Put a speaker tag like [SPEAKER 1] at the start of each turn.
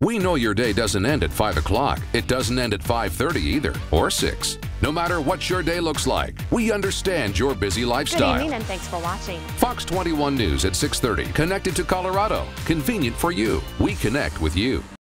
[SPEAKER 1] We know your day doesn't end at 5 o'clock. It doesn't end at 5:30 either, or 6. No matter what your day looks like, we understand your busy lifestyle.
[SPEAKER 2] Good evening and thanks for watching.
[SPEAKER 1] Fox 21 News at 6:30, connected to Colorado. Convenient for you. We connect with you.